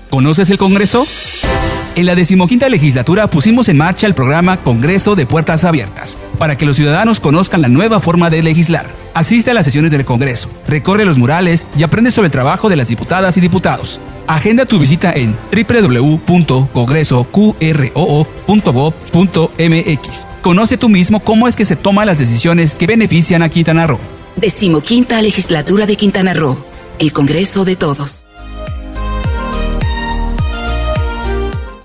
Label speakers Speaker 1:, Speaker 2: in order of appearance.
Speaker 1: ¿Conoces el Congreso? En la 15ª legislatura pusimos en marcha el programa Congreso de Puertas Abiertas, para que los ciudadanos conozcan la nueva forma de legislar. Asiste a las sesiones del Congreso, recorre los murales y aprende sobre el trabajo de las diputadas y diputados. Agenda tu visita en www.congreso.qroo.gov.mx. Conoce tú mismo cómo es que se toman las decisiones que benefician a Quintana Roo.
Speaker 2: 15ª Legislatura de Quintana Roo, el Congreso de Todos.